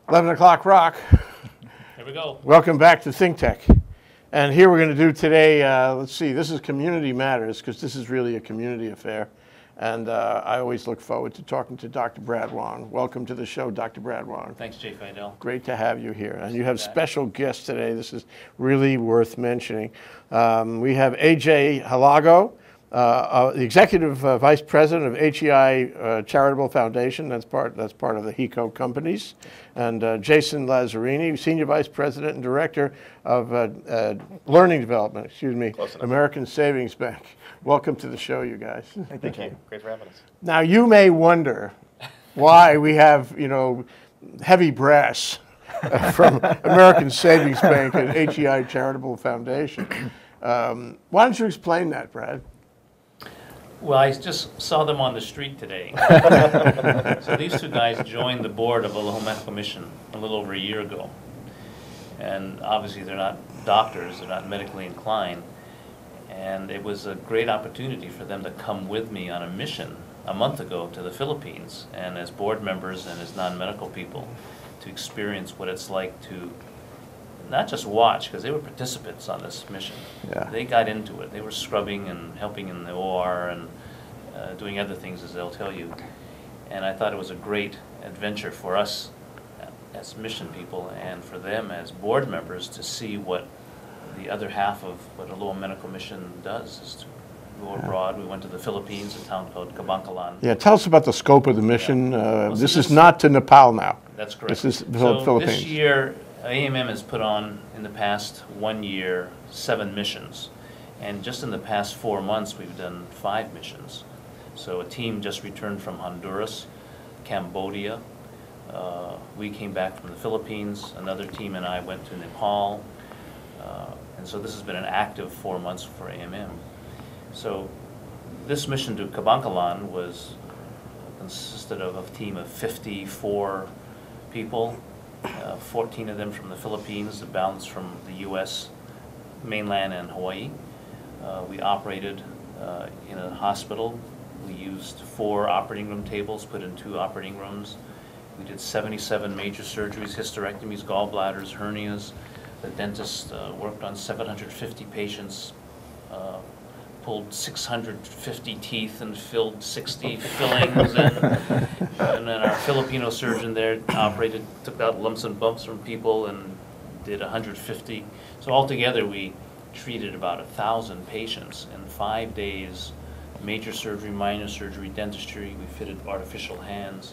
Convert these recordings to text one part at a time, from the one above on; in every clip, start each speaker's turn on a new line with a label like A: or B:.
A: 11 o'clock rock.
B: Here we go.
A: Welcome back to ThinkTech. And here we're going to do today, let's see, this is Community Matters, because this is really a community affair. And I always look forward to talking to Dr. Brad Wong. Welcome to the show, Dr. Brad Wong.
B: Thanks, Jay Fidel.
A: Great to have you here. And you have special guests today. This is really worth mentioning. We have AJ Halagao, the Executive Vice President of HEI Charitable Foundation. That's part of the HECO companies. And Jason Lazzerini, Senior Vice President and Director of Learning Development, American Savings Bank. Welcome to the show, you guys.
C: Thank you. Great for having us.
A: Now, you may wonder why we have, heavy brass from American Savings Bank and HEI Charitable Foundation. Why don't you explain that, Brad?
B: Well, I just saw them on the street today. So these two guys joined the board of Aloha Medical Mission a little over a year ago. And obviously they're not doctors, they're not medically inclined. And it was a great opportunity for them to come with me on a mission a month ago to the Philippines, and as board members and as non-medical people, to experience what it's like to not just watch, because they were participants on this mission.
A: Yeah.
B: They got into it. They were scrubbing and helping in the OR and doing other things, as they'll tell you. And I thought it was a great adventure for us as mission people and for them as board members to see what the other half of what Aloha Medical Mission does is to go abroad. We went to the Philippines, a town called Kabankalan.
A: Yeah, tell us about the scope of the mission.
B: Well,
A: this is not to Nepal now.
B: That's correct.
A: This is the
B: so
A: Philippines.
B: This year, AMM has put on, in the past 1 year, 7 missions. And just in the past 4 months, we've done 5 missions. So a team just returned from Honduras, Cambodia. We came back from the Philippines. Another team and I went to Nepal. And so this has been an active 4 months for AMM. So this mission to Kabankalan consisted of a team of 54 people, 14 of them from the Philippines, the balance from the U.S., mainland, and Hawaii. We operated in a hospital. We used 4 operating room tables, put in 2 operating rooms. We did 77 major surgeries, hysterectomies, gallbladders, hernias. The dentist worked on 750 patients, pulled 650 teeth and filled 60 fillings. And then our Filipino surgeon there took out lumps and bumps from people and did 150. So altogether we treated about 1,000 patients in 5 days, major surgery, minor surgery, dentistry. We fitted artificial hands.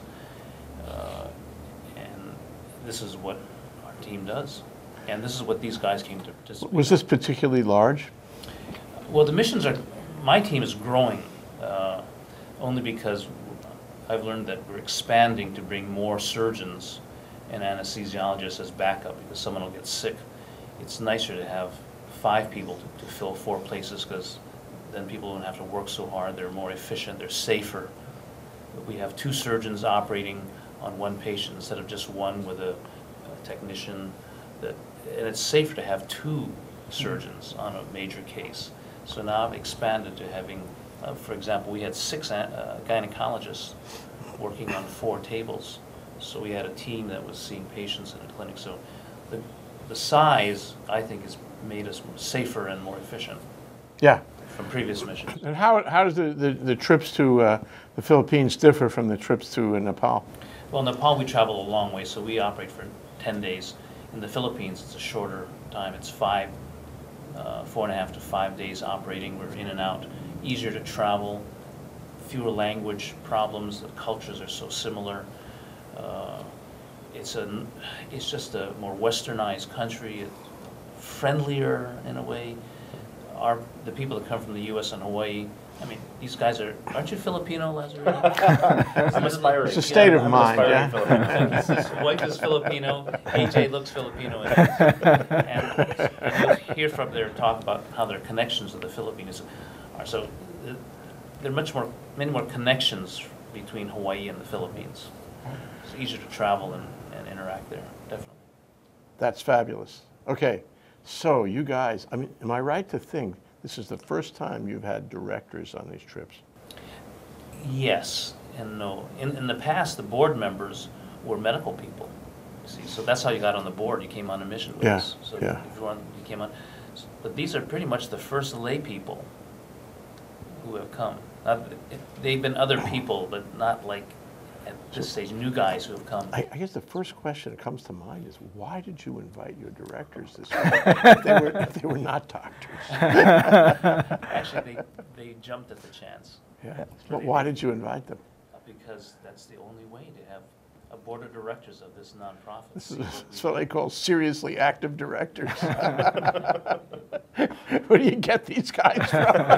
B: And this is what our team does. And this is what these guys came to participate in.
A: Was this particularly large?
B: Well, the missions my team is growing only because I've learned that we're expanding to bring more surgeons and anesthesiologists as backup because someone will get sick. It's nicer to have 5 people to fill 4 places because then people don't have to work so hard. They're more efficient, they're safer. We have 2 surgeons operating on 1 patient instead of just 1 with a technician. And it's safer to have 2 surgeons on a major case. So now I've expanded to having, for example, we had 6 gynecologists working on 4 tables. So we had a team that was seeing patients in a clinic. So the size, I think, has made us safer and more efficient.
A: Yeah.
B: From previous missions.
A: And how does the trips to the Philippines differ from the trips to Nepal?
B: Well, Nepal we travel a long way, so we operate for 10 days. In the Philippines, it's a shorter time. It's 4.5 to 5 days operating. We're in and out. Easier to travel, fewer language problems. The cultures are so similar. It's just a more westernized country, friendlier in a way. The people that come from the U.S. and Hawaii, I mean, these guys aren't you Filipino, Lazzerini?
C: I'm aspiring.
A: It's a state of mind, yeah.
B: His wife is Filipino, AJ looks Filipino, and you'll hear from their talk about how their connections to the Philippines are. So there are many more connections between Hawaii and the Philippines. It's easier to travel and interact there, definitely.
A: That's fabulous. Okay, so you guys, I mean, am I right to think this is the first time you've had directors on these trips?
B: Yes and no. In the past, the board members were medical people. See, so that's how you got on the board. You came on a mission with us. So
A: yeah.
B: if you came on. But these are pretty much the first lay people who have come. They've been other people, but not like at this stage, new guys who have come.
A: I guess the first question that comes to mind is, why did you invite your directors this week if they were not doctors?
B: Actually, they jumped at the chance.
A: Yeah. But why did you invite them?
B: Because that's the only way to have a board of directors of this nonprofit.
A: That's what they call seriously active directors. Where do you get these guys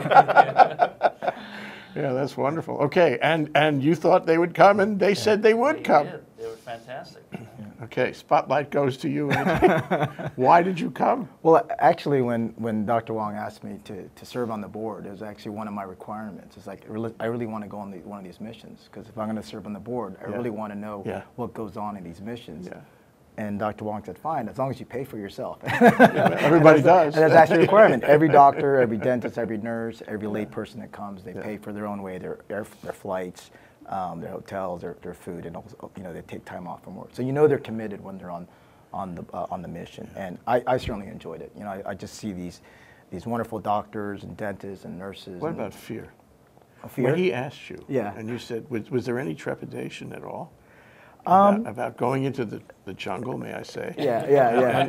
A: from? Yeah, that's wonderful. Okay, and you thought they would come, and they said they would come.
B: Did. They were fantastic.
A: Okay, spotlight goes to you. Why did you come?
C: Well, actually, when Dr. Wong asked me to serve on the board, it was actually one of my requirements. It's like, I really want to go on one of these missions, because if I'm going to serve on the board, I really want to know what goes on in these missions. Yeah. And Dr. Wong said, fine, as long as you pay for yourself.
A: Everybody does.
C: And that's actually a requirement. Every doctor, every dentist, every nurse, every lay person that comes, they pay for their own way, their flights, their hotels, their food, and also, they take time off from work. So they're committed when they're on the mission. And I certainly enjoyed it. I just see these wonderful doctors and dentists and nurses.
A: What about fear?
C: Fear?
A: When he asked you, and you said, was there any trepidation at all? About going into the jungle, may I say?
C: Yeah.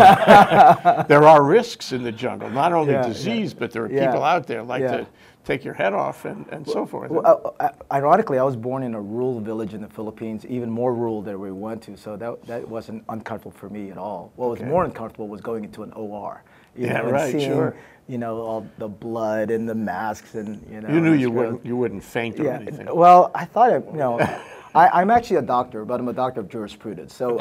A: And there are risks in the jungle, not only disease, but there are people out there like to take your head off and so forth.
C: Well, ironically, I was born in a rural village in the Philippines, even more rural than we went to, so that wasn't uncomfortable for me at all. What was more uncomfortable was going into an OR. And seeing, all the blood and the masks and,
A: You knew you wouldn't faint or anything.
C: Well, I thought I'm actually a doctor, but I'm a doctor of jurisprudence. So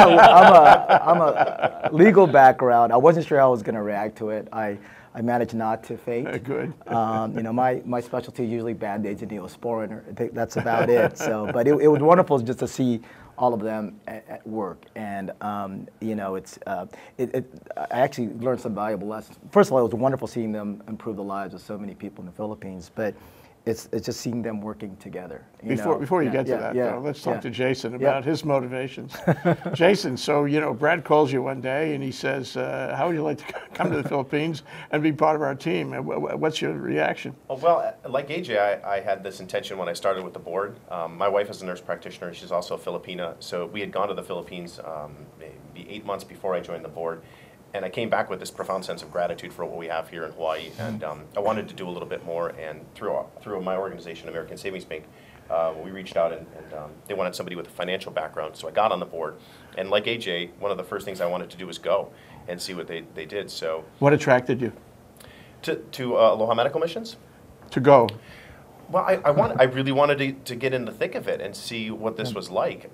C: I'm a legal background. I wasn't sure how I was going to react to it. I managed not to faint.
A: Good.
C: My specialty is usually Band-Aids and Neosporin. I think that's about it. So, but it was wonderful just to see all of them at work, and I actually learned some valuable lessons. First of all, it was wonderful seeing them improve the lives of so many people in the Philippines, but it's just seeing them working together.
A: Before you get to that, though, let's talk to Jason about his motivations. Jason, so Brad calls you one day and he says, "How would you like to come to the Philippines and be part of our team?" What's your reaction?
D: Well, like AJ, I had this intention when I started with the board. My wife is a nurse practitioner; she's also a Filipina. So we had gone to the Philippines maybe 8 months before I joined the board. And I came back with this profound sense of gratitude for what we have here in Hawaii, and I wanted to do a little bit more. And through my organization, American Savings Bank, we reached out and they wanted somebody with a financial background. So I got on the board, and like AJ, one of the first things I wanted to do was go and see what they did. So
A: what attracted you
D: to Aloha Medical Missions?
A: To go.
D: Well, I really wanted to get in the thick of it and see what this was like.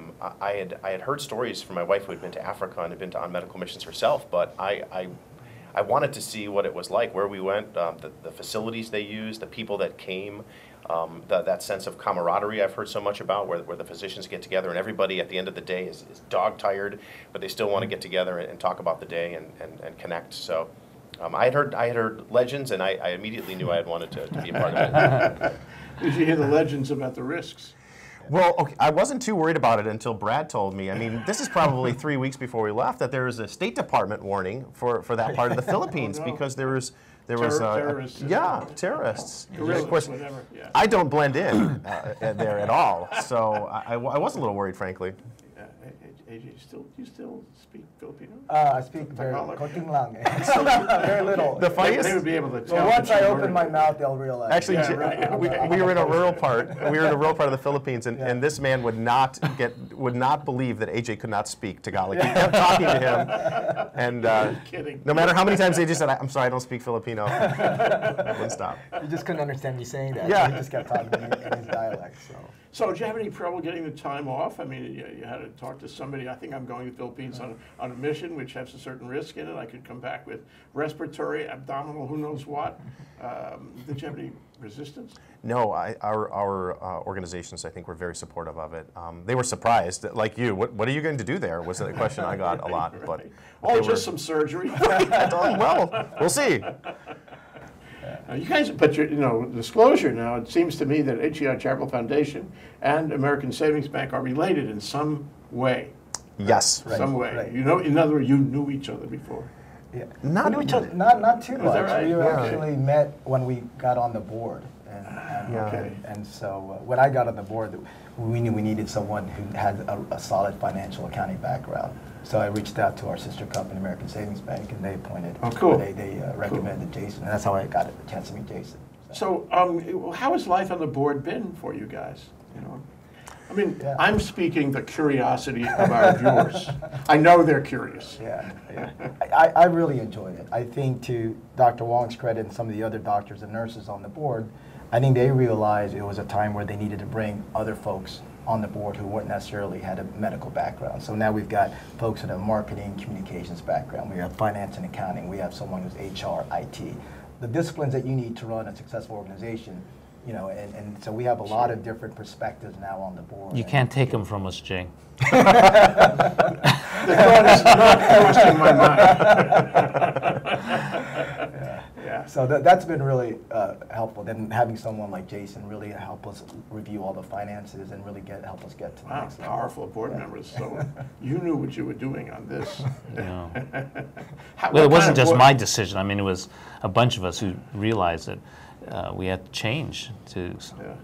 D: I had heard stories from my wife who had been to Africa and had been on medical missions herself, but I wanted to see what it was like, where we went, the facilities they used, the people that came, that sense of camaraderie I've heard so much about, where the physicians get together and everybody at the end of the day is dog tired, but they still want to get together and talk about the day and connect. So. I had heard legends, and I immediately knew I had wanted to be a part of it.
A: Did you hear the legends about the risks?
D: Well, okay, I wasn't too worried about it until Brad told me. I mean, this is probably 3 weeks before we left that there was a State Department warning for that part of the Philippines because there was
A: terrorists.
D: Terrorists.
A: Guerrillas,
D: of course,
A: whatever. Yeah.
D: I don't blend in there at all, so I was a little worried, frankly.
A: AJ, do you still speak Filipino?
C: I speak very konting lang. Very little.
D: The funniest.
A: They would be able to tell.
C: Well, once I open my mouth, they'll realize.
D: Actually, we were in a rural part. We were in a rural part of the Philippines, and this man would not believe that AJ could not speak Tagalog. He kept talking to him, and no matter how many times AJ said, "I'm sorry, I don't speak Filipino," wouldn't stop.
C: You just couldn't understand me saying that.
D: Yeah.
C: So he just kept talking in his dialect.
A: So did you have any trouble getting the time off? I mean, you had to talk to somebody. I think I'm going to the Philippines on a mission, which has a certain risk in it. I could come back with respiratory, abdominal, who knows what. Did you have any resistance?
D: No, our organizations, I think, were very supportive of it. They were surprised, like you. What are you going to do there? Was a question I got a lot. But
A: just some surgery.
D: Well, we'll see.
A: You guys, but disclosure now, it seems to me that HEI Charitable Foundation and American Savings Bank are related in some way.
D: Yes.
C: Right.
A: Some way.
C: Right.
A: You know, in other words, you knew each other before.
C: Yeah.
D: Not-
C: We knew each other, not too
A: that
C: much.
A: right?
C: We
A: Yeah.
C: actually met when we got on the board.
A: Okay.
C: And so when I got on the board, we knew we needed someone who had a solid financial accounting background. So I reached out to our sister company, American Savings Bank, and they appointed.
A: Oh, cool.
C: They recommended Jason, and that's how I got a chance to meet Jason.
A: So, how has life on the board been for you guys? You know, I mean,
C: Yeah.
A: I'm speaking the curiosity of our viewers. I know they're curious.
C: Yeah, I really enjoyed it. I think to Dr. Wong's credit and some of the other doctors and nurses on the board, I think they realized it was a time where they needed to bring other folks on the board who weren't necessarily had a medical background. So now we've got folks with a marketing communications background. We have finance and accounting. We have someone who's HR, IT. The disciplines that you need to run a successful organization, you know, and so we have a lot of different perspectives now on the board.
B: You can't take them from us, Jay.
A: The thought is not crossing my mind. Yeah.
C: So that's been really helpful. Then having someone like Jason really help us review all the finances and really help us get to the
A: Wow,
C: next level.
A: powerful board members. So you knew what you were doing on this.
B: Yeah.
A: How-
B: Well,
A: what
B: it wasn't
A: kind of
B: just
A: board-
B: my decision. I mean, it was a bunch of us who realized that we had to change to
A: Yeah.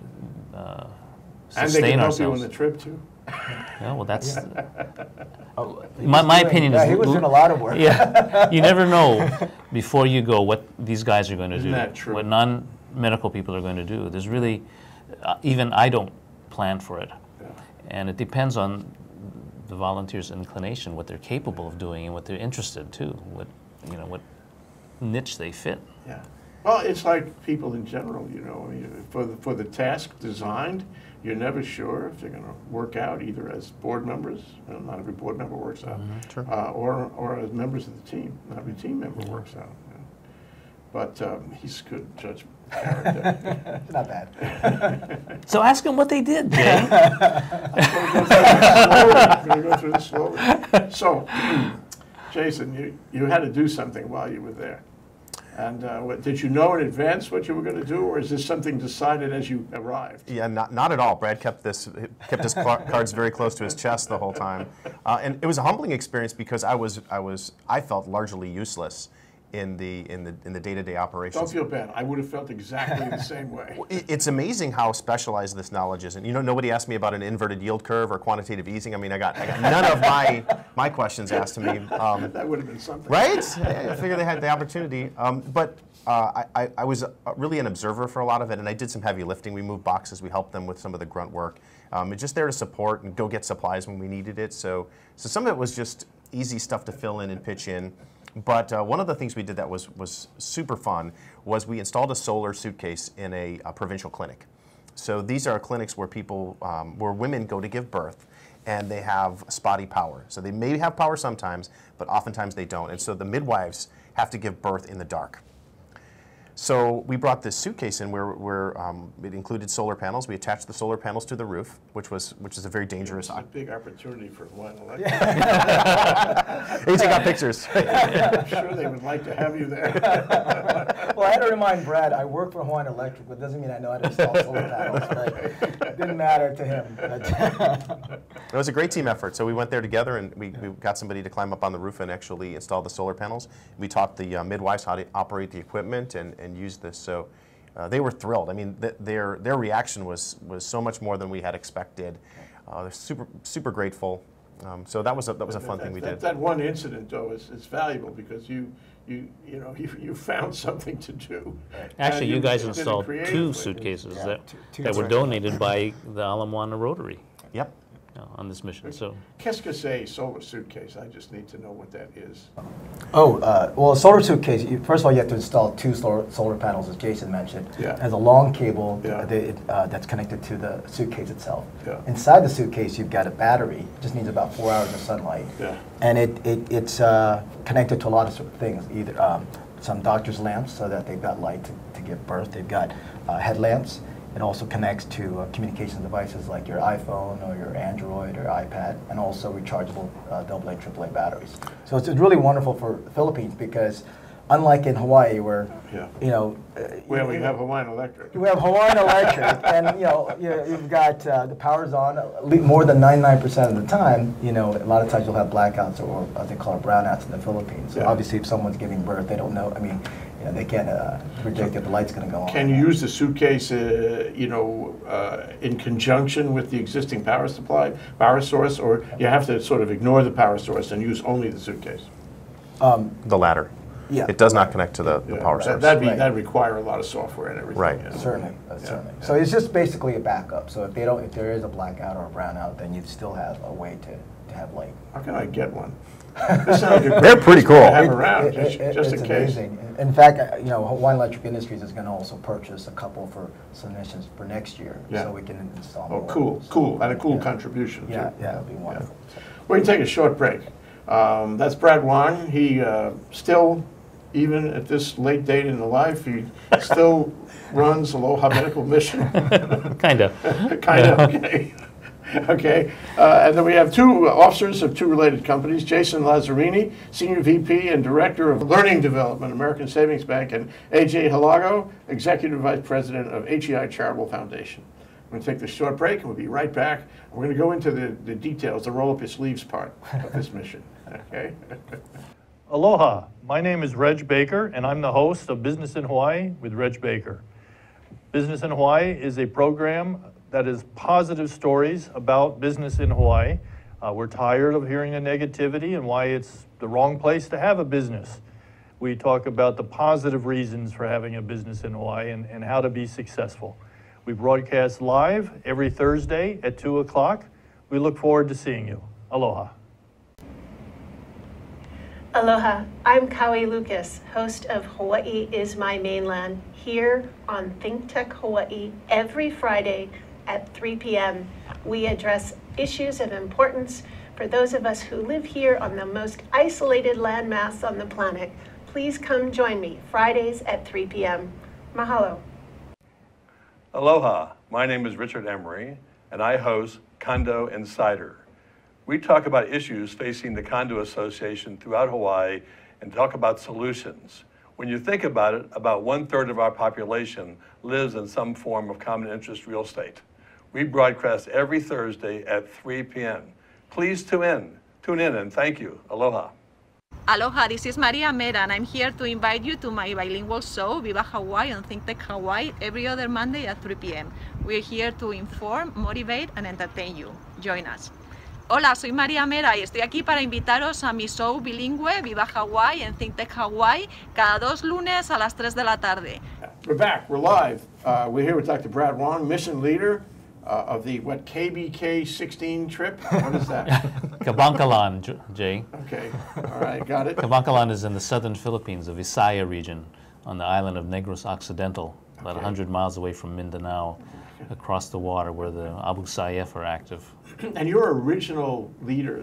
B: sustain
A: And they can help
B: ourselves.
A: you on the trip too.
B: Yeah, well, that's
C: Oh,
B: my opinion is.
C: he was doing a lot of work.
B: Yeah, you never know before you go what these guys are going to
A: Isn't
B: do.
A: that true?
B: What non-medical people are going to do. There's really, even I don't plan for it,
A: Yeah.
B: and it depends on the volunteers' inclination, what they're capable of doing, and what they're interested too. What what niche they fit.
A: Yeah. Well, it's like people in general, you know. I mean, for the task designed, you're never sure if they're going to work out either as board members. Well, not every board member works out,
D: Sure.
A: or as members of the team. Not every team member works out. Yeah. But he's a good judge of character.
C: Not bad.
B: So ask them what they did, Jay.
A: I'm going to go through this slowly. So, Jason, you had to do something while you were there. And did you know in advance what you were going to do, or is this something decided as you arrived?
D: Yeah, not at all. Brad kept his cards very close to his chest the whole time, and it was a humbling experience because I felt largely useless in the day-to-day operations.
A: Don't feel bad. I would have felt exactly the same way.
D: It's amazing how specialized this knowledge is, and nobody asked me about an inverted yield curve or quantitative easing. I mean, I got none of my questions asked to me.
A: That would have been something.
D: Right? I figured they had the opportunity. But I was really an observer for a lot of it, and I did some heavy lifting. We moved boxes. We helped them with some of the grunt work. Just there to support and go get supplies when we needed it. So some of it was just easy stuff to fill in and pitch in. But one of the things we did that was super fun was we installed a solar suitcase in a provincial clinic. So these are clinics where where women go to give birth, and they have spotty power. So they may have power sometimes, but oftentimes they don't. And so the midwives have to give birth in the dark. So we brought this suitcase in where it included solar panels. We attached the solar panels to the roof, which is a very dangerous.
A: It's a big opportunity for one.
D: Hey, take out pictures.
A: I'm sure they would like to have you there.
C: Well, I had to remind Brad, I work for Hawaiian Electric, but doesn't mean I know how to install solar panels. But it didn't matter to him.
D: It was a great team effort. So we went there together, and we got somebody to climb up on the roof and actually install the solar panels. We taught the midwives how to operate the equipment and use this. So they were thrilled. I mean, their reaction was so much more than we had expected. They're super grateful. So that was a fun thing we did.
A: That one incident, though, is valuable because you found something to do.
B: Actually,
A: And
B: you guys
A: did it
B: installed
A: creatively.
B: two suitcases that
C: two
B: were
C: suitcases.
B: donated by the Ala Moana Rotary
D: Yep.
B: on this mission. So
A: Qu'est-ce que c'est solar suitcase? I just need to know what that is.
C: Well, a solar suitcase, first of all, you have to install two solar panels, as Jason mentioned.
A: Yeah.
C: It has a long cable
A: Yeah.
C: that's connected to the suitcase itself.
A: Yeah.
C: Inside the suitcase, you've got a battery. It just needs about 4 hours of sunlight.
A: Yeah.
C: And it's connected to a lot of things, either some doctor's lamps so that they've got light to give birth. They've got headlamps. It also connects to communication devices like your iPhone or your Android or iPad, and also rechargeable AA, AAA batteries. So it's really wonderful for the Philippines because unlike in Hawaii where,
A: Yeah.
C: you know,
A: Well, we have Hawaiian Electric.
C: we have Hawaiian Electric, and you've got the power's on more than 99% of the time. You know, a lot of times you'll have blackouts or as they call it brownouts in the Philippines. So
A: Yeah.
C: obviously, if someone's giving birth, they don't know. I mean, you know, they can't predict if the light's going to go on.
A: Can you use the suitcase, in conjunction with the existing power source, or you have to sort of ignore the power source and use only the suitcase?
D: The latter.
C: Yeah.
D: It does not connect to the power source.
A: That'd require a lot of software and everything.
D: Right.
A: Yeah.
C: Certainly, certainly. So it's just basically a backup. So if there is a blackout or a brownout, then you still have a way to have light.
A: How can I get one? This sounds like a
D: They're pretty cool.
A: to have around, just
C: It's
A: in case.
C: amazing. In fact, Hawaiian Electric Industries is going to also purchase a couple for submissions for next year,
A: Yeah.
C: so we can install
A: Oh,
C: more.
A: cool,
C: So,
A: cool, and a cool
C: yeah.
A: contribution, too.
C: Yeah, that'd be wonderful.
A: We're going to take a short break. That's Brad Wong. He still, even at this late date in the life, he still runs Aloha Medical Mission.
B: Kind of.
A: Kind of, okay. Okay. And then we have two officers of two related companies, Jason Lazzerini, Senior VP and Director of Learning Development, American Savings Bank, and AJ Halagao, Executive Vice President of HEI Charitable Foundation. We're going to take this short break, and we'll be right back. We're going to go into the details, the roll-up-your-sleeves part of this mission. Okay?
E: Aloha, my name is Reg Baker, and I'm the host of Business in Hawaii with Reg Baker. Business in Hawaii is a program that is positive stories about business in Hawaii. We're tired of hearing the negativity and why it's the wrong place to have a business. We talk about the positive reasons for having a business in Hawaii and how to be successful. We broadcast live every Thursday at 2 o'clock. We look forward to seeing you. Aloha.
F: Aloha, I'm Kaui Lucas, host of Hawaii is My Mainland, here on ThinkTech Hawaii every Friday at 3 p.m. We address issues of importance for those of us who live here on the most isolated landmass on the planet. Please come join me Fridays at 3 p.m. Mahalo.
G: Aloha, my name is Richard Emery, and I host Condo Insider. We talk about issues facing the condo association throughout Hawaii and talk about solutions. When you think about it, about 1/3 of our population lives in some form of common interest real estate. We broadcast every Thursday at 3 p.m. Please tune in and thank you. Aloha.
H: Aloha, this is Maria Mera, and I'm here to invite you to my bilingual show, Viva Hawaii on ThinkTech Hawaii, every other Monday at 3 p.m. We're here to inform, motivate, and entertain you. Join us. Hola, soy María Mera y estoy aquí para invitaros a mi show bilingüe Viva Hawaii en ThinkTech Hawaii cada 2 lunes a las 3 de la tarde.
A: We're back. We're live. We're here with Dr. Brad Wong, mission leader of the, KBK 16 trip? What is that?
B: Kabankalan, Jay.
A: Okay. All right. Got it.
B: Kabankalan is in the southern Philippines, the Visaya region, on the island of Negros Occidental, about 100 miles away from Mindanao, across the water where the Abu Sayyaf are active.
A: And your original leader,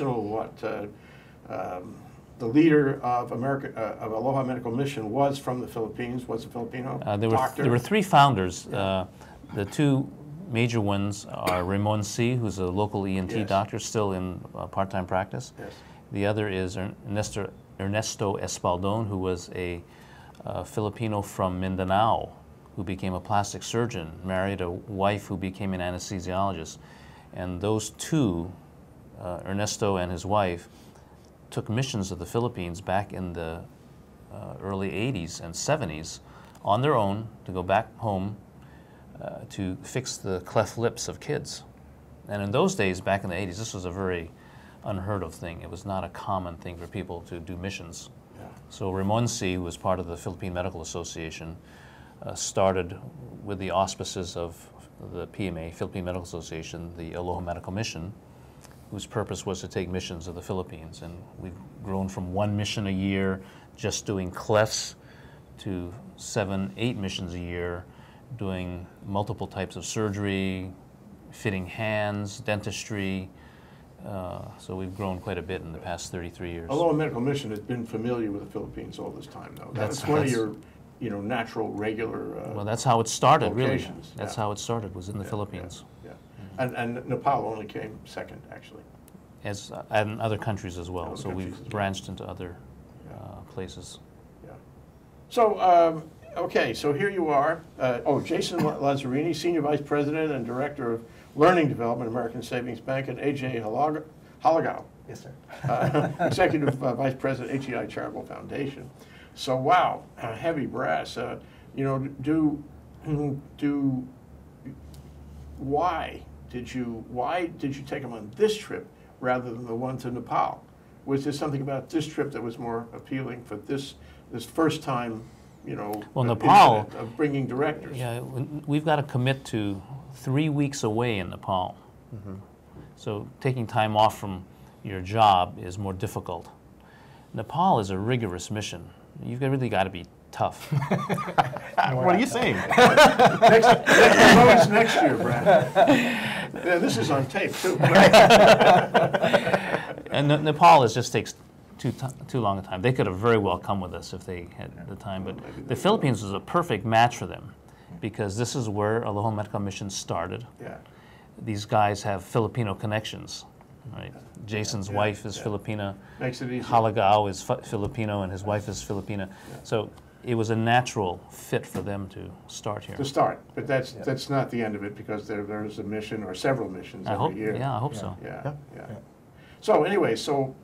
A: the leader of Aloha Medical Mission was from the Philippines, was a Filipino doctor?
B: There were 3 founders. The 2 major ones are Ramon C., who's a local ENT
A: Yes.
B: doctor, still in part-time practice.
A: Yes.
B: The other is Ernesto Espaldon, who was a Filipino from Mindanao, who became a plastic surgeon, married a wife who became an anesthesiologist. And those 2, Ernesto and his wife, took missions of the Philippines back in the early 80s and 70s on their own to go back home to fix the cleft lips of kids. And in those days, back in the 80s, this was a very unheard of thing. It was not a common thing for people to do missions.
A: Yeah.
B: So Ramon C., who was part of the Philippine Medical Association, started with the auspices of the PMA, Philippine Medical Association, the Aloha Medical Mission, whose purpose was to take missions of the Philippines. And we've grown from 1 mission a year, just doing clefts, to 7, 8 missions a year, doing multiple types of surgery, fitting hands, dentistry. So we've grown quite a bit in the past 33 years.
A: Aloha Medical Mission has been familiar with the Philippines all this time, though. That's one of your natural, regular
B: well, that's how it started, really.
A: locations.
B: That's
A: Yeah.
B: how it started, was in the Philippines.
A: Yeah. And Nepal only came second, actually.
B: And other countries as well.
A: Other
B: So
A: countries
B: we've
A: as well.
B: branched into other places.
A: Yeah. So, okay, so here you are. Jason Lazzerini, Senior Vice President and Director of Learning Development, American Savings Bank, and A.J. Halagao.
C: Yes, sir.
A: Executive Vice President, HEI Charitable Foundation. So, wow, heavy brass. Why did you take them on this trip rather than the one to Nepal? Was there something about this trip that was more appealing for this first time,
B: Well, Nepal,
A: of bringing directors?
B: Yeah, we've got to commit to 3 weeks away in Nepal. Mm-hmm. So taking time off from your job is more difficult. Nepal is a rigorous mission. You've really got to be tough.
D: What are you saying?
A: Next year, Brad. Yeah, this is on tape, too.
B: And Nepal just takes too long a time. They could have very well come with us if they had the time, but the Philippines was a perfect match for them because this is where Aloha Medical Mission started.
A: Yeah.
B: These guys have Filipino connections, right? Jason's wife is Filipina.
A: Makes it easy.
B: Halagao is Filipino and his wife is Filipina.
A: Yeah.
B: So it was a natural fit for them to start here.
A: To start, but that's not the end of it because there's a mission or several missions every year.
B: Yeah, I hope so.
A: Yeah. So anyway,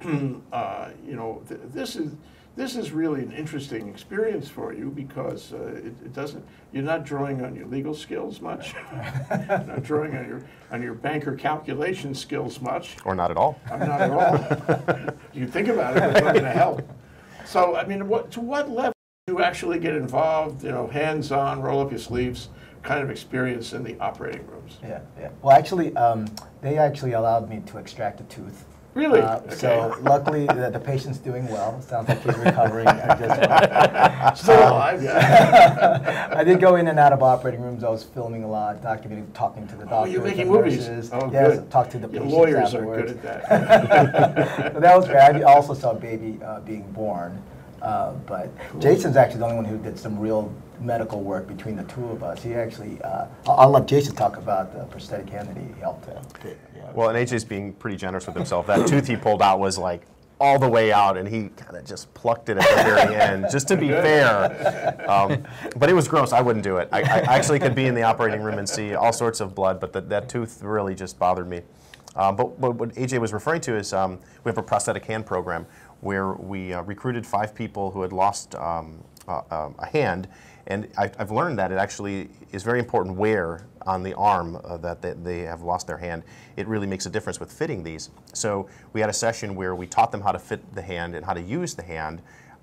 A: this is really an interesting experience for you because you're not drawing on your legal skills much, you're not drawing on your banker calculation skills much.
D: Or not at all.
A: Not at all. You think about it, it's not going to help. So I mean, to what level do you actually get involved? Hands-on, roll up your sleeves kind of experience in the operating rooms.
C: Yeah. Well, actually, they actually allowed me to extract a tooth.
A: Really?
C: Okay. So luckily, the patient's doing well. Sounds like he's recovering just fine.
A: Still alive, yeah.
C: I did go in and out of operating rooms. I was filming a lot, documenting, talking to the doctors.
A: You're making
C: and
A: movies.
C: nurses.
A: Oh,
C: yes,
A: good.
C: talk to the patients
A: Lawyers
C: afterwards.
A: are good at that.
C: So that was great. I also saw a baby being born. But cool. Jason's actually the only one who did some real medical work between the two of us. He actually, I'll let Jason talk about the prosthetic hand that he helped him. Yeah.
D: Well, and AJ's being pretty generous with himself. That tooth he pulled out was like all the way out, and he kind of just plucked it at the very end, just to be fair. But it was gross. I wouldn't do it. I actually could be in the operating room and see all sorts of blood, but that tooth really just bothered me. But what AJ was referring to is we have a prosthetic hand program where we recruited 5 people who had lost a hand, and I've learned that it actually is very important where on the arm that they have lost their hand. It really makes a difference with fitting these. So we had a session where we taught them how to fit the hand and how to use the hand.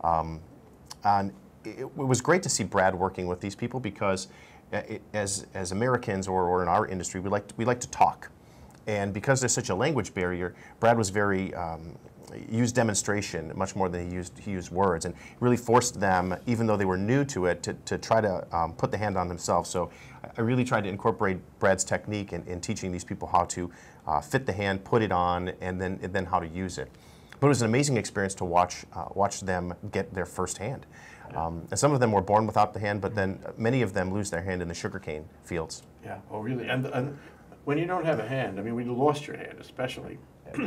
D: And it was great to see Brad working with these people because as Americans or in our industry, we like to talk. And because there's such a language barrier, Brad was very used demonstration much more than he used words, and really forced them, even though they were new to it, to try to put the hand on themselves. So I really tried to incorporate Brad's technique in teaching these people how to fit the hand, put it on, and then how to use it. But it was an amazing experience to watch them get their first hand. And some of them were born without the hand, but then many of them lose their hand in the sugarcane fields.
A: Yeah. Oh, really? And when you don't have a hand, I mean, when you lost your hand, especially.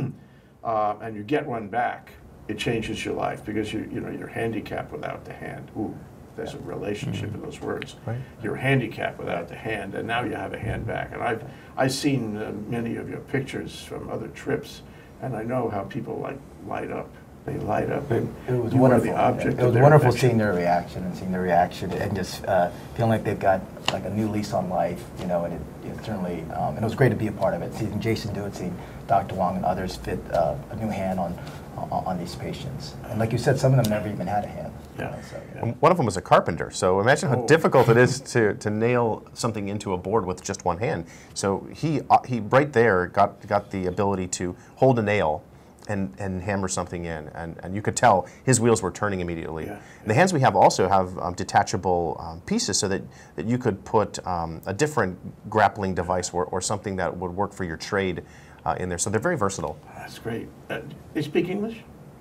A: And you get one back, it changes your life because you're handicapped without the hand. Ooh, there's a relationship in those words. Right. You're handicapped without the hand, and now you have a hand back. And I've seen many of your pictures from other trips, and I know how people light up. They light up, and
C: it was
A: you
C: wonderful.
A: are the object.
C: It was wonderful seeing their reaction and just feeling like they've got like a new lease on life, and it certainly, and it was great to be a part of it. Seeing Jason do it, seeing Dr. Wong and others fit a new hand on these patients. And like you said, some of them never even had a hand.
A: Yeah.
D: And one of them was a carpenter, so imagine how difficult it is to nail something into a board with just one hand. So he right there got the ability to hold a nail and hammer something in, and you could tell his wheels were turning immediately. Yeah. The hands we have also have detachable pieces so that you could put a different grappling device or something that would work for your trade in there. So they're very versatile.
A: That's great. They speak English?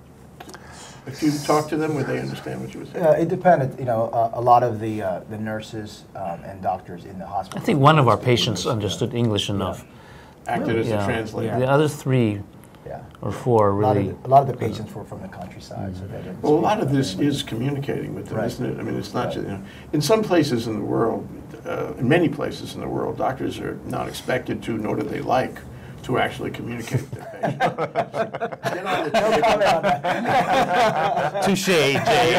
A: If you talk to them, would they understand what you were saying?
C: It depended. A lot of the nurses and doctors in the hospital.
B: I think one of our patients understood English enough.
A: Acted as a translator.
B: The other 3
C: Yeah.
B: or 4 really.
C: A lot of the patients were from the countryside, so they didn't
A: Well, a
C: speak
A: lot of this
C: English.
A: is communicating with them,
C: Right.
A: isn't it? I mean, it's not
C: Right.
A: just, in some places in the world, in many places in the world, doctors are not expected to, nor do they like, to actually communicate with their patients. Get on the
B: Touche, Jay.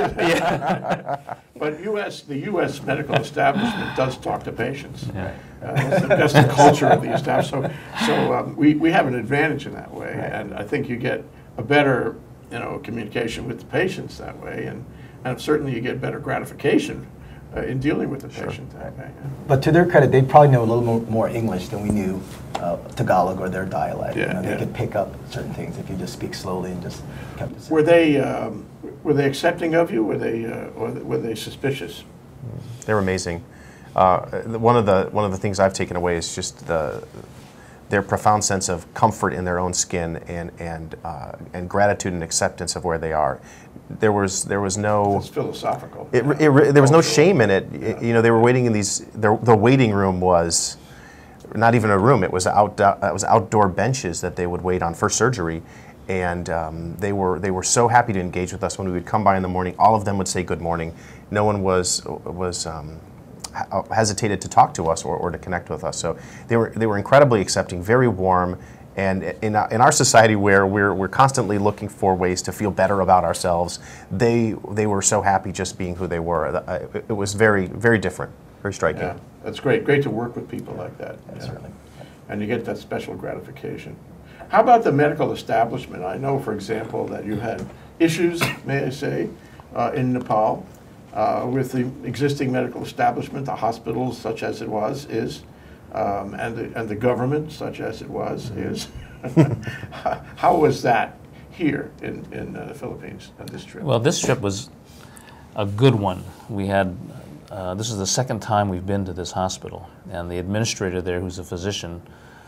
A: But the U.S. medical establishment does talk to patients.
B: Yeah.
A: That's the culture of the establishment. So we have an advantage in that way, and I think you get a better, communication with the patients that way, and certainly you get better gratification in dealing with the patient that way. Yeah.
C: But to their credit, they probably know a little more English than we knew Tagalog or their dialect.
A: Yeah,
C: They
A: yeah.
C: could pick up certain things if you just speak slowly and just kept it simple.
A: Were they accepting of you? Or were they suspicious?
D: They're amazing. One of the things I've taken away is just their profound sense of comfort in their own skin and gratitude and acceptance of where they are. There was no.
A: It's philosophical.
D: There was no shame in it. They were waiting in these. The waiting room was not even a room. It was outdoor benches that they would wait on for surgery, and they were so happy to engage with us when we would come by in the morning. All of them would say good morning. No one was hesitated to talk to us or to connect with us. So they were incredibly accepting, very warm. And in our society where we're constantly looking for ways to feel better about ourselves, they were so happy just being who they were. It was very, very different, very striking.
A: Yeah, that's great. Great to work with people like that.
C: Yeah,
A: Yeah.
C: certainly.
A: And you get that special gratification. How about the medical establishment? I know, for example, that you had issues, may I say, in Nepal with the existing medical establishment, the hospitals such as it is. And the government, such as it is. How was that here in the Philippines on this trip?
B: Well, this trip was a good one. We had, this is the second time we've been to this hospital, and the administrator there, who's a physician,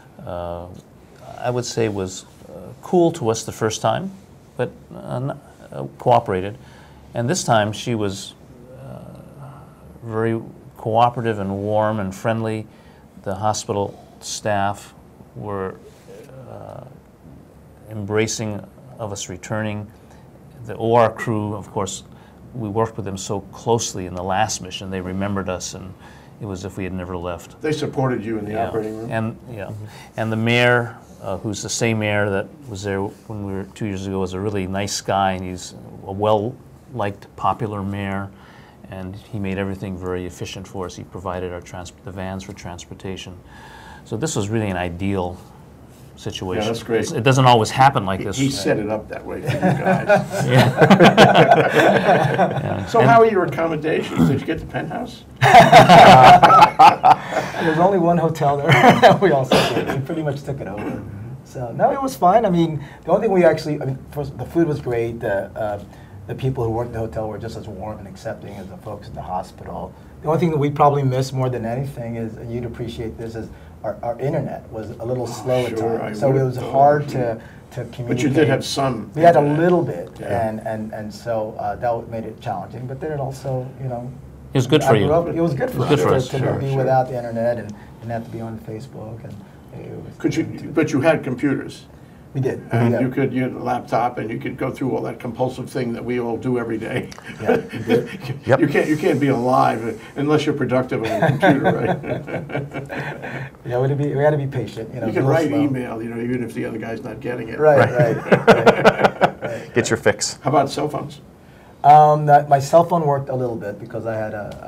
B: I would say was cool to us the first time, but cooperated. And this time she was very cooperative and warm and friendly. The hospital staff were embracing of us returning. The OR crew, of course, we worked with them so closely in the last mission. They remembered us, and it was as if we had never left.
A: They supported you in the
B: Yeah.
A: operating room?
B: And the mayor, who's the same mayor that was there when we were 2 years ago, was a really nice guy, and he's a well-liked, popular mayor. And he made everything very efficient for us. He provided the vans for transportation. So this was really an ideal situation.
A: Yeah, that's great.
B: It doesn't always happen like this.
A: He set it up that way for you guys.
B: Yeah.
A: So how are your accommodations? Did you get the penthouse?
C: There's only one hotel there that we all stayed in. We pretty much took it over. So no, it was fine. I mean, the only thing first, the food was great. The people who worked at the hotel were just as warm and accepting as the folks at the hospital. The only thing that we probably missed more than anything is, and you'd appreciate this, is our internet was a little slow at
A: sure,
C: times.
A: I
C: So it
A: would-
C: was hard to communicate.
A: But you did have some.
C: We had a
A: internet.
C: little bit,
A: Yeah.
C: and so that made it challenging. But then it also,
B: It was good for
C: I
B: you.
C: grew up- It was good for
B: It was
C: us,
B: good for us,
C: to
A: sure,
C: be
A: sure.
C: without the internet and have to be on Facebook. And it was,
A: But you had computers.
C: we did.
A: And
C: Yeah.
A: you had a laptop, and you could go through all that compulsive thing that we all do every day.
C: Yeah, we did.
D: Yep.
A: You can't be alive unless you're productive on a computer, right?
C: Yeah, we had to be patient.
A: You
C: it was
A: can
C: a little
A: write
C: slow.
A: email, even if the other guy's not getting it.
C: Right.
D: Get your fix.
A: How about cell phones?
C: My cell phone worked a little bit because I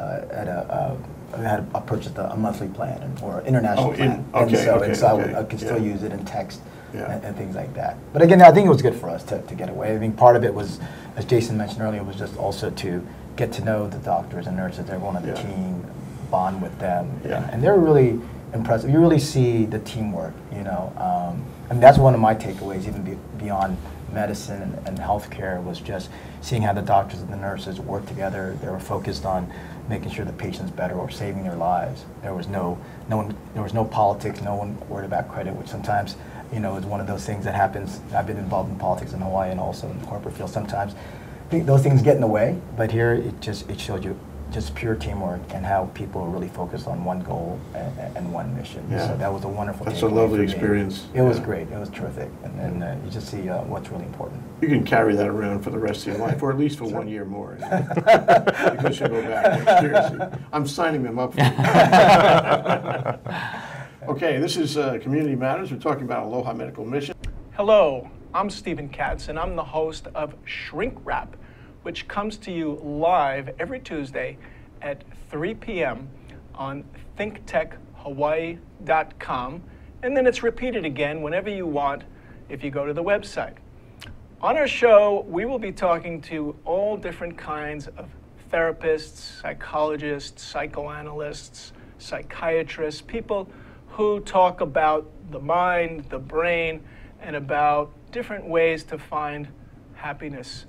C: purchased a monthly plan or international plan, and so I could still use it and text and things like that. But again, I think it was good for us to get away. I think part of it was, as Jason mentioned earlier, was just also to get to know the doctors and nurses, everyone on the team, bond with them, and they're really impressive. You really see the teamwork, and that's one of my takeaways, even beyond medicine and healthcare, was just seeing how the doctors and the nurses work together. They were focused on making sure the patient's better or saving their lives. There was no politics. No one worried about credit, which sometimes is one of those things that happens. I've been involved in politics in Hawaii and also in the corporate field. Sometimes those things get in the way, but here it showed you just pure teamwork and how people are really focused on one goal and one mission.
A: Yeah.
C: So that was a wonderful
A: That's a
C: takeaway
A: lovely
C: for me.
A: Experience.
C: It was
A: Yeah.
C: great. It was terrific. And then you just see what's really important.
A: You can carry that around for the rest of your life, or at least for 1 year more. Because you'll go back next year. See, I'm signing them up for you. Okay, this is Community Matters. We're talking about Aloha Medical Mission.
I: Hello, I'm Stephen Katz, and I'm the host of Shrink Wrap, which comes to you live every Tuesday at 3 p.m. on ThinkTechHawaii.com, and then it's repeated again whenever you want if you go to the website. On our show, we will be talking to all different kinds of therapists, psychologists, psychoanalysts, psychiatrists, people who talk about the mind, the brain, and about different ways to find happiness.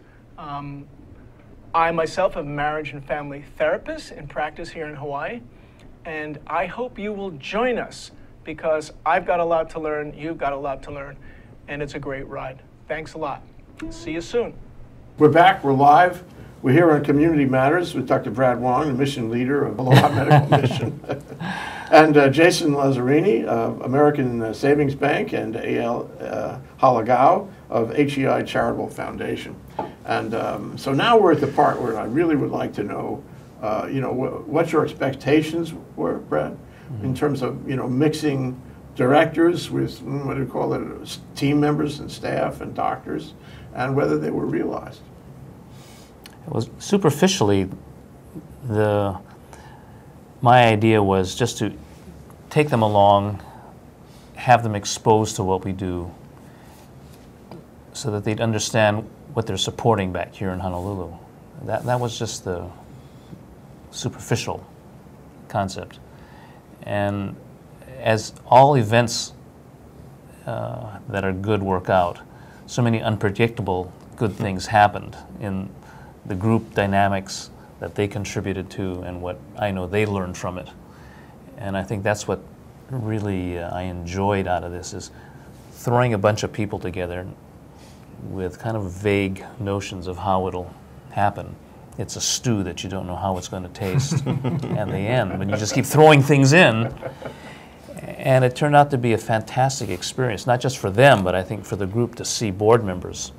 I: I myself am a marriage and family therapist in practice here in Hawaii, and I hope you will join us because I've got a lot to learn, you've got a lot to learn, and it's a great ride. Thanks a lot. See you soon.
A: We're back. We're live. We're here on Community Matters with Dr. Brad Wong, the mission leader of Aloha Medical Mission, and Jason Lazzerini of American Savings Bank and A.L. Halagao of HEI Charitable Foundation. And so now we're at the part where I really would like to know, what your expectations were, Brad, in terms of, mixing directors with, what do you call it, team members and staff and doctors, and whether they were realized.
B: It was superficially, my idea was just to take them along, have them exposed to what we do, so that they'd understand what they're supporting back here in Honolulu. That was just the superficial concept. And as all events that are good work out, so many unpredictable good things happened in the group dynamics that they contributed to and what I know they learned from it. And I think that's what really I enjoyed out of this, is throwing a bunch of people together with kind of vague notions of how it'll happen. It's a stew that you don't know how it's going to taste at the end, but you just keep throwing things in. And it turned out to be a fantastic experience, not just for them, but I think for the group to see board members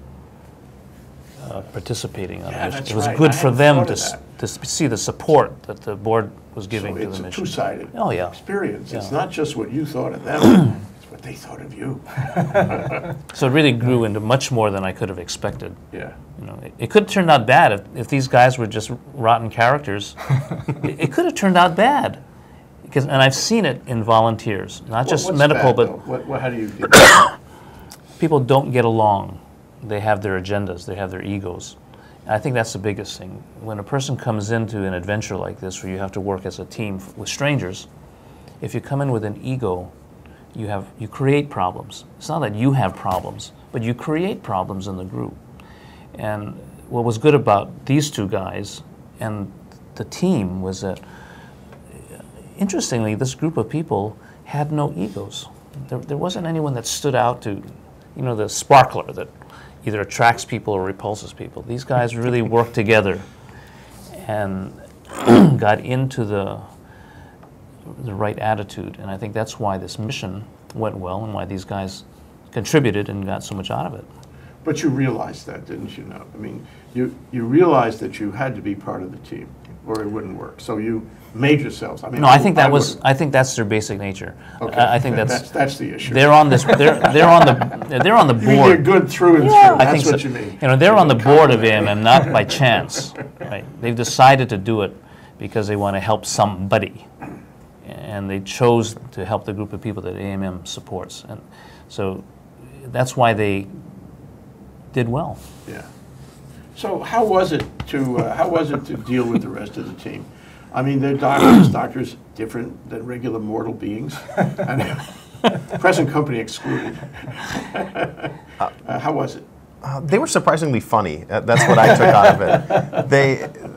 B: participating on it. It was good for them to see the support that the board was giving to the mission.
A: It's a two-sided experience.
B: Yeah.
A: It's not just what you thought of them, it's what they thought of you.
B: So it really grew into much more than I could have expected.
A: Yeah.
B: It could have turned out bad if these guys were just rotten characters. It could have turned out bad. And I've seen it in volunteers, not just medical,
A: bad,
B: but
A: how do you get that?
B: People don't get along. They have their agendas, they have their egos. And I think that's the biggest thing. When a person comes into an adventure like this, where you have to work as a team with strangers, if you come in with an ego, you create problems. It's not that you have problems, but you create problems in the group. And what was good about these two guys and the team was that, interestingly, this group of people had no egos. There wasn't anyone that stood out to, the sparkler that either attracts people or repulses people. These guys really worked together and got into the right attitude. And I think that's why this mission went well and why these guys contributed and got so much out of it.
A: But you realized that, didn't you? I mean, you realized that you had to be part of the team, or it wouldn't work. So you made yourselves. I mean,
B: no, I think that's their basic nature.
A: Okay.
B: I think
A: that's the issue.
B: They're on this. They're on the board.
A: You're good through and through. That's what you mean.
B: They're on the board of AMM not by chance. Right? They've decided to do it because they want to help somebody, and they chose to help the group of people that AMM supports, and so that's why they did well.
A: Yeah. So how was it to deal with the rest of the team? I mean, they're doctors different than regular mortal beings, and present company excluded. How was it?
D: They were surprisingly funny. That's what I took out of it.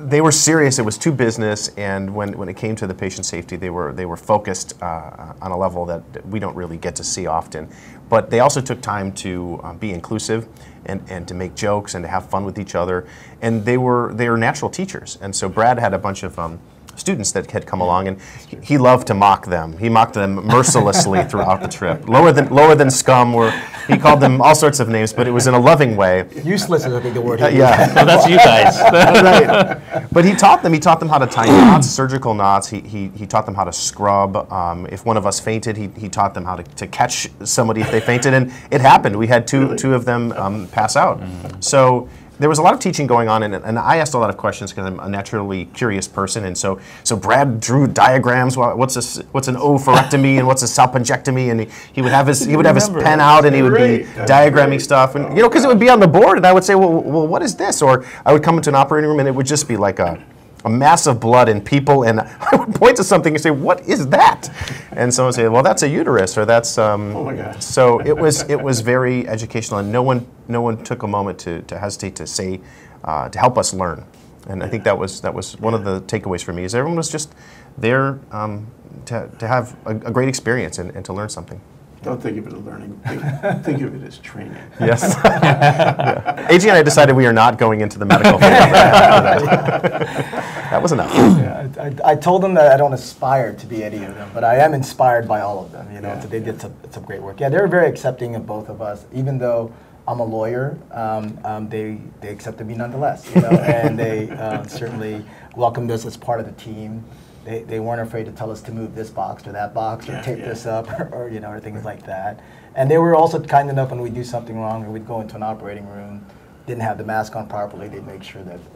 D: they were serious. It was to business, and when it came to the patient safety, they were focused on a level that we don't really get to see often. But they also took time to be inclusive and to make jokes and to have fun with each other. And they were natural teachers. And so Brad had a bunch of students that had come along, and he loved to mock them. He mocked them mercilessly throughout the trip. Lower than scum, or he called them all sorts of names, but it was in a loving way.
C: Useless is, I think, the word.
D: Yeah,
B: Well, that's you guys.
D: right. But he taught them how to tie knots, surgical knots. He taught them how to scrub. If one of us fainted, he taught them how to catch somebody if they fainted, and it happened. We had two of them pass out. So there was a lot of teaching going on, and I asked a lot of questions because I'm a naturally curious person, and so Brad drew diagrams. What's an oophorectomy and what's a salpingectomy, and he would have his pen out and he would be diagramming stuff, and because it would be on the board, and I would say, well, what is this? Or I would come into an operating room and it would just be like a mass of blood and people, and I would point to something and say, "What is that?" And someone would say, "Well, that's a uterus," or that's. Oh
A: my God!
D: So it was very educational, and no one took a moment to hesitate to say to help us learn, and I think that was one of the takeaways for me is everyone was just there to have a great experience and to learn something.
A: Don't think of it as learning. Think of it as training.
D: Yes. Yeah. AG and I decided we are not going into the medical field after that. That was enough.
C: Yeah, I told them that I don't aspire to be any of them, but I am inspired by all of them. So they did some great work. Yeah, they were very accepting of both of us, even though I'm a lawyer. They accepted me nonetheless, and they certainly welcomed us as part of the team. They weren't afraid to tell us to move this box or that box or tape this up or things like that. And they were also kind enough when we do something wrong or we'd go into an operating room, didn't have the mask on properly, they'd make sure that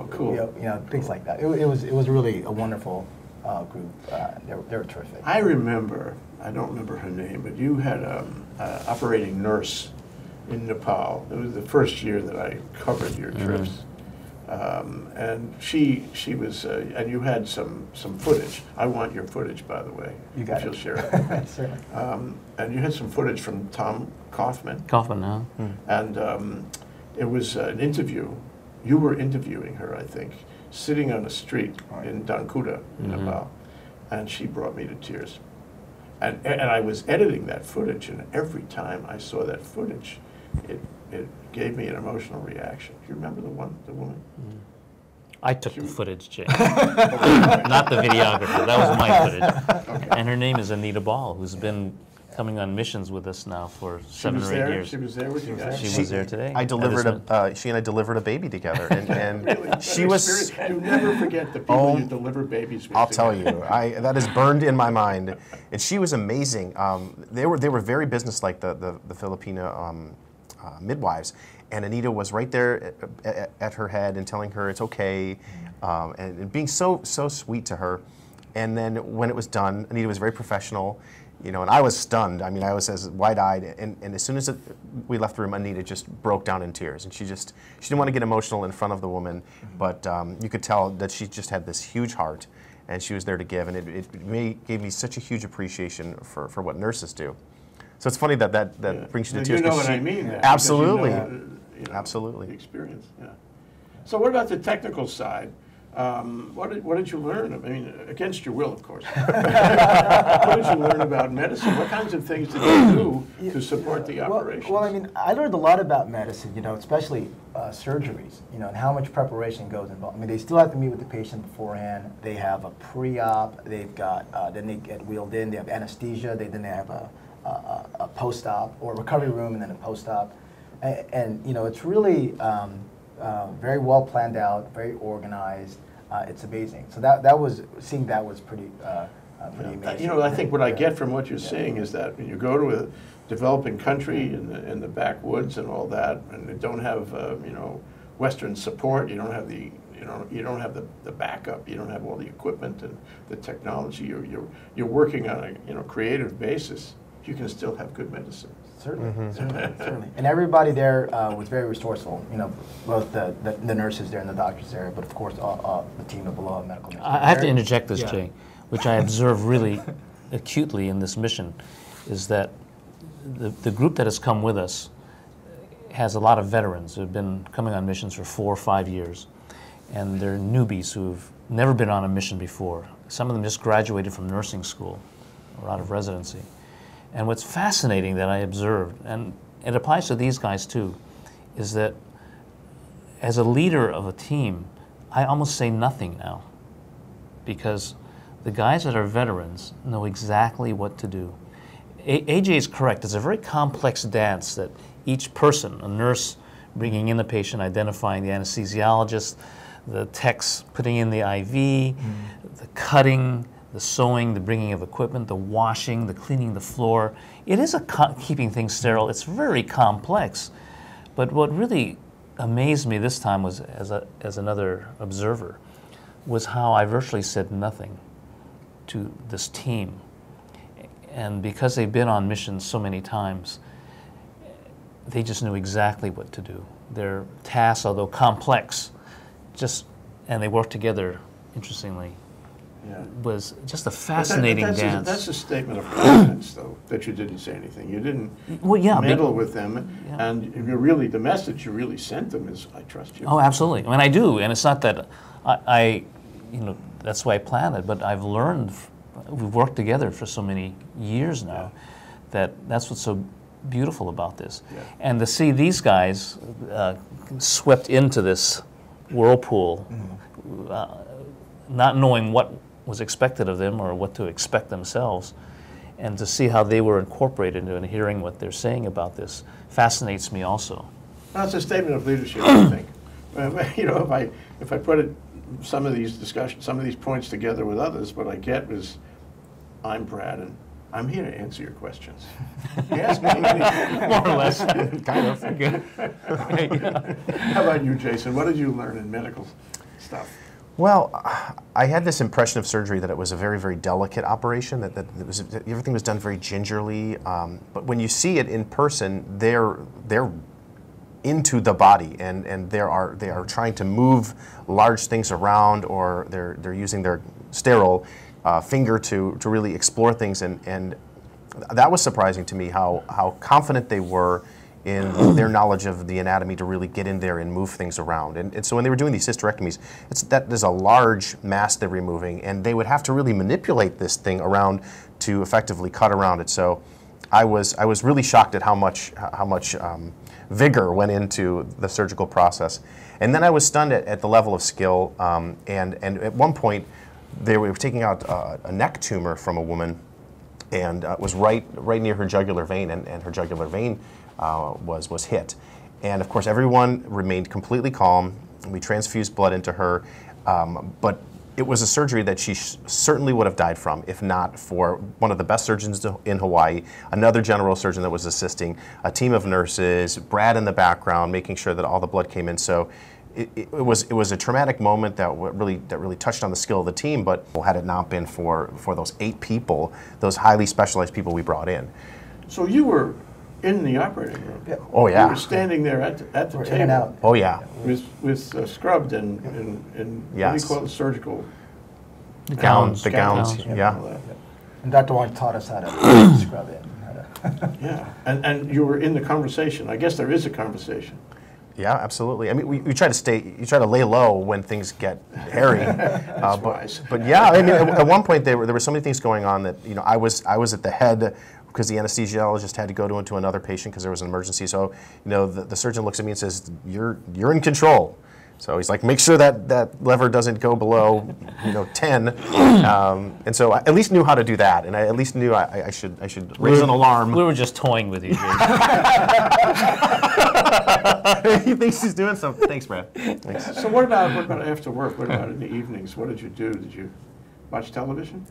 C: things like that. It was really a wonderful group. They were terrific.
A: I don't remember her name, but you had an operating nurse in Nepal. It was the first year that I covered your trips. And she was, and you had some footage. I want your footage, by the way.
C: You got
A: if
C: it.
A: You'll share it.
C: Certainly.
A: And you had some footage from Tom Kaufman.
B: Kaufman, huh?
A: And it was an interview. You were interviewing her, I think, sitting on a street in Dankuda, in Nepal. And she brought me to tears. And I was editing that footage, and every time I saw that footage, it gave me an emotional reaction. Do you remember the woman?
B: I took the footage, Jay. Not the videographer. That was my footage. Okay. And her name is Anita Ball, who's been coming on missions with us now for 7 or 8 years.
A: She was there with you guys?
B: She was there today.
D: She and I delivered a baby together, and
A: really?
D: she was.
A: You never forget the people you deliver babies with.
D: I'll tell you, that is burned in my mind. And she was amazing. They were very businesslike, the Filipino midwives, and Anita was right there at her head and telling her it's okay, and being so sweet to her. And then when it was done, Anita was very professional, and I was stunned. I mean, I was as wide-eyed, and as soon as we left the room, Anita just broke down in tears, and she didn't want to get emotional in front of the woman, but you could tell that she just had this huge heart, and she was there to give, and it gave me such a huge appreciation for what nurses do. So it's funny that brings you to tears.
A: You know what I mean there.
D: Absolutely.
A: Absolutely. The experience, yeah. So what about the technical side? What did you learn? I mean, against your will, of course. What did you learn about medicine? What kinds of things did you do to support the operations?
C: Well, I mean, I learned a lot about medicine, especially surgeries, and how much preparation goes involved. I mean, they still have to meet with the patient beforehand. They have a pre-op. They've got, then they get wheeled in. They have anesthesia. Then they have a post-op or a recovery room and then a post-op. And it's really very well planned out, very organized. It's amazing. So that was pretty amazing.
A: I think what I get from what you're saying is that when you go to a developing country in the backwoods and all that, and they don't have Western support, you don't have the the backup, you don't have all the equipment and the technology. You're working on a creative basis. You can still have good medicine.
C: Certainly, certainly. And everybody there was very resourceful, both the nurses there and the doctors there, but of course the team of Aloha Medical Mission.
B: I have to interject this, Jay, which I observe really acutely in this mission, is that the group that has come with us has a lot of veterans who have been coming on missions for 4 or 5 years. and they're newbies who've never been on a mission before. Some of them just graduated from nursing school or out of residency. And what's fascinating that I observed, and it applies to these guys too, is that as a leader of a team, I almost say nothing now, because the guys that are veterans know exactly what to do. AJ is correct. It's a very complex dance that each person, a nurse bringing in the patient, identifying the anesthesiologist, the techs putting in the IV, the cutting, the sewing, the bringing of equipment, the washing, the cleaning the floor. It is keeping things sterile. It's very complex. But what really amazed me this time was, as another observer, was how I virtually said nothing to this team. And because they've been on missions so many times, they just knew exactly what to do. Their tasks, although complex, and they worked together, interestingly, was just a fascinating dance.
A: That's a statement of confidence, though, that you didn't say anything. You didn't meddle with them, and the message you really sent them is, I trust you.
B: Oh, absolutely. I mean, I do, and it's not that that's why I planned it, but I've learned, we've worked together for so many years now, that's what's so beautiful about this. And to see these guys swept into this whirlpool, not knowing what was expected of them or what to expect themselves, and to see how they were incorporated into and hearing what they're saying about this fascinates me also.
A: Well, it's a statement of leadership, I think. If I put some of these points together with others, what I get is, I'm Brad, and I'm here to answer your questions. Ask me anything.
B: More or less.
J: Kind of.
A: How about you, Jason? What did you learn in medical stuff?
J: Well, I had this impression of surgery that it was a very, very delicate operation, that everything was done very gingerly. But when you see it in person, they're into the body, and they are trying to move large things around, or they're using their sterile finger to really explore things, and that was surprising to me, how confident they were in their knowledge of the anatomy to really get in there and move things around. And so when they were doing these hysterectomies, there's a large mass they're removing, and they would have to really manipulate this thing around to effectively cut around it. So I was really shocked at how much vigor went into the surgical process. And then I was stunned at the level of skill, and at one point they were taking out a neck tumor from a woman, and it was right near her jugular vein, and her jugular vein was hit. And of course everyone remained completely calm. We transfused blood into her, but it was a surgery that she certainly would have died from if not for one of the best surgeons in Hawaii, another general surgeon that was assisting, a team of nurses, Brad in the background making sure that all the blood came in. So it was a traumatic moment that really touched on the skill of the team, but had it not been for those 8 people, those highly specialized people we brought in.
A: So you were in the operating room.
J: Yeah. Oh yeah.
A: You were standing there at the table.
C: In and out.
J: Oh yeah.
A: With scrubbed and
J: Yes.
A: what do you call it, surgical
J: Gowns.
A: yeah.
C: And Dr. Wong taught us how to scrub it.
A: Yeah, and you were in the conversation. I guess there is a conversation.
J: Yeah, absolutely. I mean, you try to lay low when things get hairy.
A: That's wise.
J: But yeah, I mean, at one point there were so many things going on that I was at the head because the anesthesiologist had to go into another patient because there was an emergency. So the surgeon looks at me and says, "You're in control." So he's like, "Make sure that lever doesn't go below 10." And so I at least knew how to do that, and I at least knew I should raise an alarm.
B: We were just toying with you, Jason.
J: He thinks he's doing something. Thanks, Brad. Thanks.
A: So what about after work? What about in the evenings? What did you do? Did you watch television?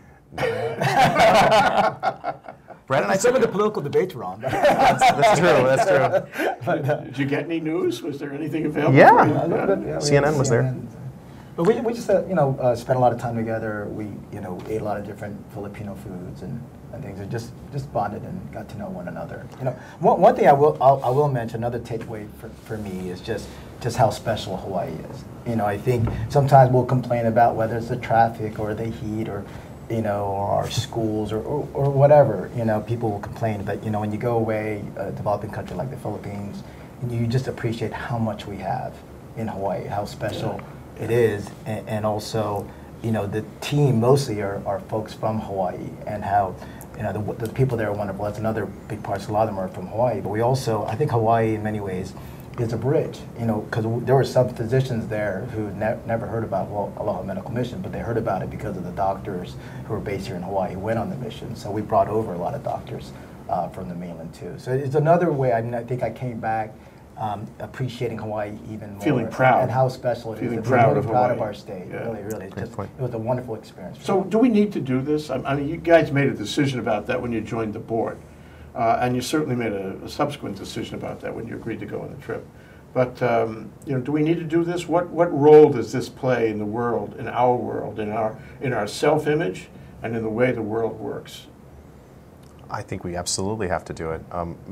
J: Brad and I
C: Some of the political debates were on.
J: That's true.
A: Did you get any news? Was there anything available?
J: Yeah.
A: for you?
C: Yeah,
J: CNN was there.
C: But we just spent a lot of time together. We ate a lot of different Filipino foods and things. And just bonded and got to know one another. One thing I will mention, another takeaway for me is just how special Hawaii is. I think sometimes we'll complain about whether it's the traffic or the heat or our schools or whatever. People will complain, but when you go away, a developing country like the Philippines, you just appreciate how much we have in Hawaii, how special It is, and also, you know, the team mostly are folks from Hawaii, and how, you know, the people there are wonderful. That's another big part. So a lot of them are from Hawaii, but we also, I think Hawaii in many ways is a bridge, you know, because there were some physicians there who never heard about, well, Aloha Medical Mission, but they heard about it because of the doctors who were based here in Hawaii who went on the mission. So we brought over a lot of doctors from the mainland too. So it's another way. I mean, I think I came back appreciating Hawaii even more.
A: Feeling proud.
C: And how special it is.
A: Feeling
C: We're
A: proud
C: really
A: of
C: proud of
A: Hawaii.
C: our state.
A: Yeah.
C: Really, really.
J: Great point.
C: It was a wonderful experience.
A: So do we need to do this? I mean, you guys made a decision about that when you joined the board. And you certainly made a subsequent decision about that when you agreed to go on the trip. But you know, do we need to do this? What role does this play in the world, in our world, in our self-image, and in the way the world works?
J: I think we absolutely have to do it.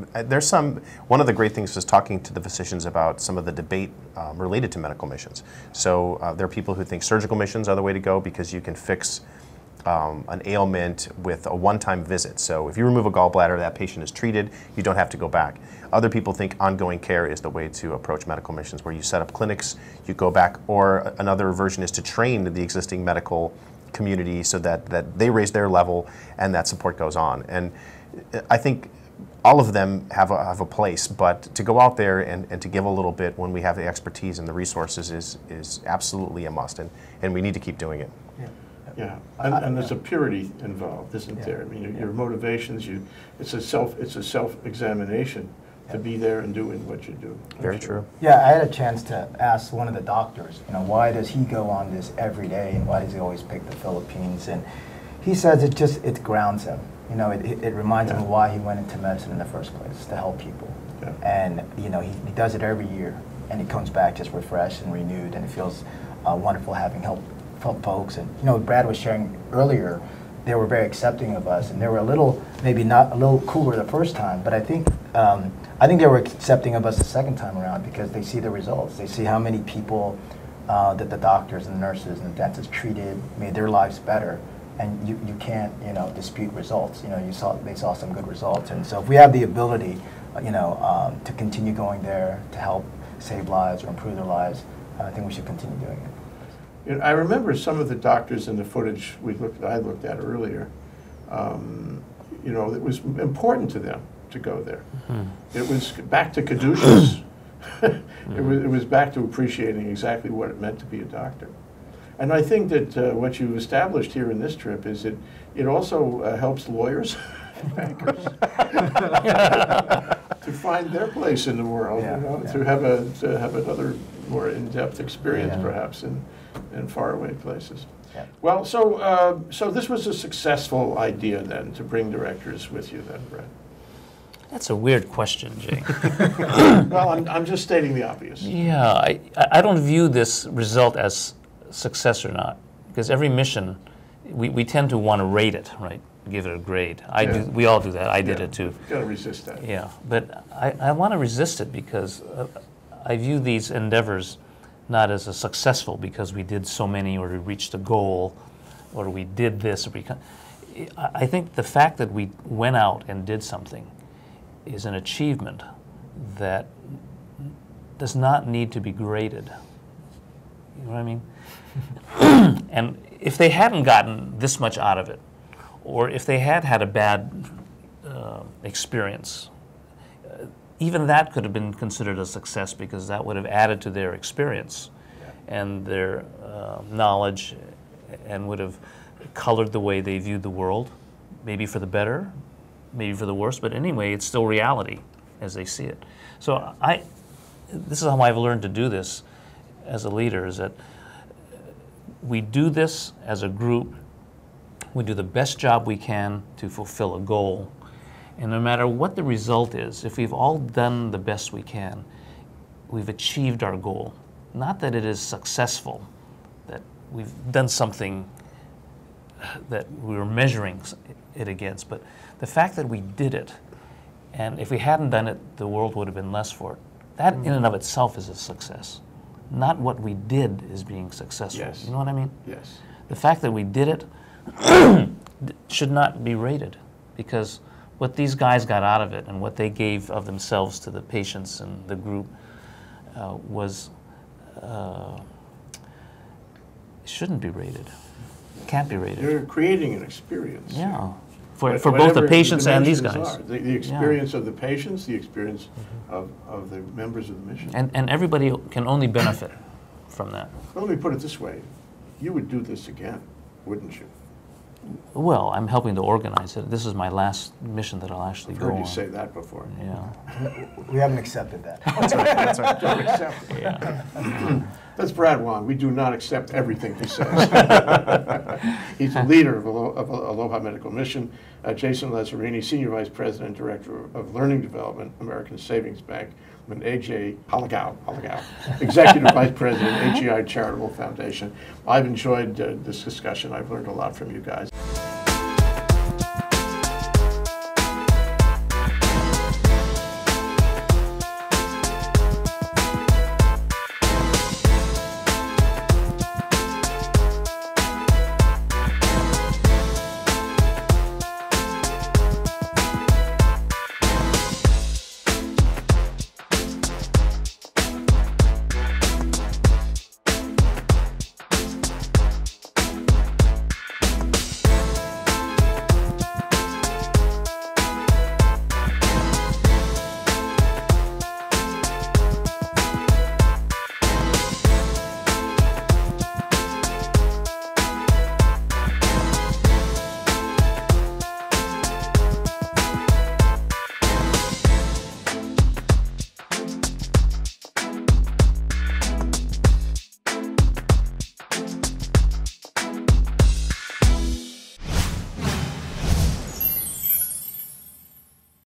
J: One of the great things was talking to the physicians about some of the debate related to medical missions. So there are people who think surgical missions are the way to go because you can fix an ailment with a one-time visit. So if you remove a gallbladder, that patient is treated, you don't have to go back. Other people think ongoing care is the way to approach medical missions, where you set up clinics, you go back, or another version is to train the existing medical community so that they raise their level and that support goes on. And I think all of them have a place, but to go out there and to give a little bit when we have the expertise and the resources is absolutely a must, and we need to keep doing it.
A: Yeah, and there's a purity involved, isn't there? I mean, your motivations, it's a self-examination to be there and doing what you do.
J: Very true.
C: Yeah, I had a chance to ask one of the doctors, you know, why does he go on this every day, and why does he always pick the Philippines? And he says it grounds him. You know, it reminds him of why he went into medicine in the first place, to help people. Yeah. And, you know, he does it every year, and he comes back just refreshed and renewed, and it feels wonderful having helped folks. And, you know, Brad was sharing earlier, they were very accepting of us, and they were maybe not a little cooler the first time, but I think they were accepting of us the second time around because they see the results. They see how many people that the doctors and the nurses and the dentists treated, made their lives better, and you can't, you know, dispute results. You know, they saw some good results, and so if we have the ability, you know, to continue going there to help save lives or improve their lives, I think we should continue doing it.
A: You know, I remember some of the doctors in the footage I looked at earlier. You know, it was important to them to go there. Mm-hmm. It was back to caduceus. It was back to appreciating exactly what it meant to be a doctor. And I think that what you've established here in this trip is it also helps lawyers, bankers, to find their place in the world. Yeah, you know, to have another more in-depth experience, perhaps in faraway places. Yeah. Well, so this was a successful idea then, to bring directors with you then, Brett?
B: That's a weird question, Jay.
A: Well, I'm just stating the obvious.
B: Yeah, I don't view this result as success or not, because every mission, we tend to want to rate it, right? Give it a grade. We all do that. I did it too.
A: You've got to resist that.
B: Yeah, but I want to resist it because I view these endeavors not as a successful because we did so many or we reached a goal or we did this. I think the fact that we went out and did something is an achievement that does not need to be graded. You know what I mean? And if they hadn't gotten this much out of it, or if they had a bad experience, even that could have been considered a success because that would have added to their experience and their knowledge and would have colored the way they viewed the world, maybe for the better, maybe for the worse, but anyway, it's still reality as they see it. So this is how I've learned to do this as a leader, is that we do this as a group. We do the best job we can to fulfill a goal. And no matter what the result is, if we've all done the best we can, we've achieved our goal. Not that it is successful, that we've done something that we were measuring it against, but the fact that we did it, and if we hadn't done it, the world would have been less for it. That in and of itself is a success. Not what we did is being successful.
A: Yes.
B: You know what I mean?
A: Yes.
B: The fact that we did it should not be rated, because what these guys got out of it and what they gave of themselves to the patients and the group was It shouldn't be rated. It can't be rated.
A: You're creating an experience.
B: Yeah. For both
A: Whatever
B: the patients and these
A: dimensions
B: guys.
A: are. The experience of the patients, the experience of the members of the mission.
B: And everybody can only benefit from that.
A: Let me put it this way. You would do this again, wouldn't you?
B: Well, I'm helping to organize it. This is my last mission that I'll actually
A: I've
B: go
A: heard
B: on.
A: you say that before.
B: Yeah.
C: We haven't accepted that.
J: That's right. That's right.
A: Don't accept it.
B: Yeah.
A: That's Brad Wong. We do not accept everything he says. He's the leader of Aloha Medical Mission. Jason Lazzerini, Senior Vice President and Director of Learning Development, American Savings Bank, and AJ Halagao, Executive Vice President, HEI Charitable Foundation. I've enjoyed this discussion. I've learned a lot from you guys.